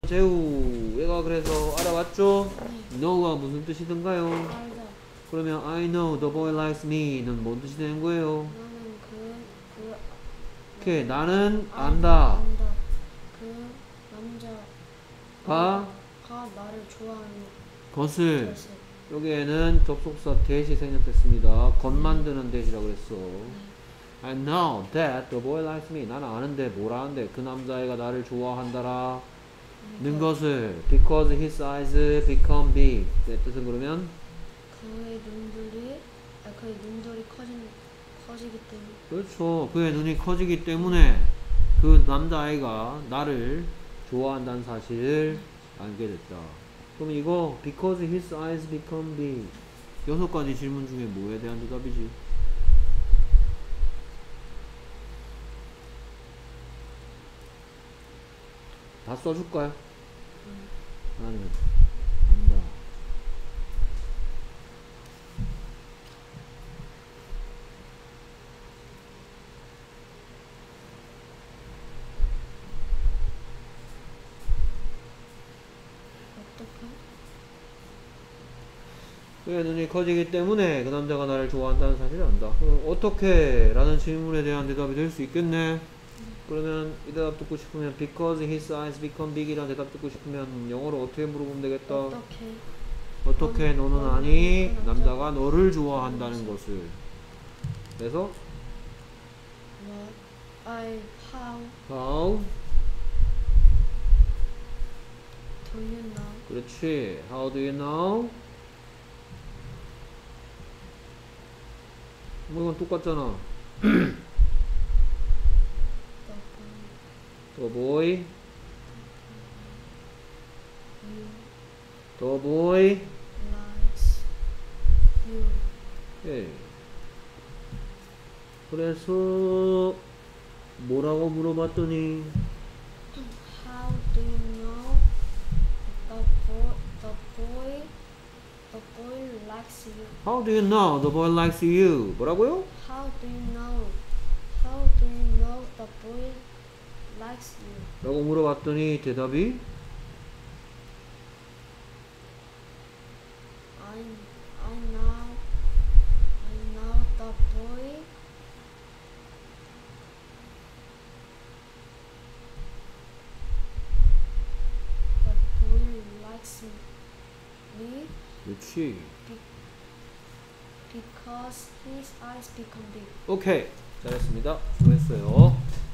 재우. 얘가 그래서 알아봤죠? 네. know가 무슨 뜻이든가요? 알다. 그러면 I know the boy likes me는 뭔 뜻이 되는 거예요? 나는 오케이, 나는 안다. 안다. 그 가 남자가 나를 좋아하는 것을. 것을. 여기에는 접속사 대시 생략됐습니다. 것 만드는 대시라고 그랬어. I know that the boy likes me. 나는 아는데 뭘 아는데 그 남자애가 나를 좋아한다라 는 것을 because his eyes become big. 네, 뜻은 그러면 그의 눈들이 커지기 때문에. 그렇죠. 그의 눈이 커지기 때문에 그 남자아이가 나를 좋아한다는 사실을 알게 됐다. 그럼 이거 because his eyes become big 6가지 질문 중에 뭐에 대한 대답이지? 다 써줄까요? 나는 안다. 어떻게? 그의 눈이 커지기 때문에 그 남자가 나를 좋아한다는 사실을 안다. 그럼 어떻게? 라는 질문에 대한 대답이 될 수 있겠네. 그러면 이 대답 듣고 싶으면 because his eyes become big 이라는 대답 듣고 싶으면 영어로 어떻게 물어보면 되겠다. 어떻게 너는 아니 남자가 너를 좋아한다는 것을. 그래서 how do you know? 그렇지. How do you know? 뭐 이건 똑같잖아. The boy likes you. 예. 그래서 뭐라고 물어봤더니 How do you know the boy likes you? How do you know the boy likes you? 뭐라고요? How do you know the boy likes you? 라고 물어봤더니 대답이 I know the boy likes me 그렇지. because his eyes become big. 오케이. 잘했습니다. 수고했어요.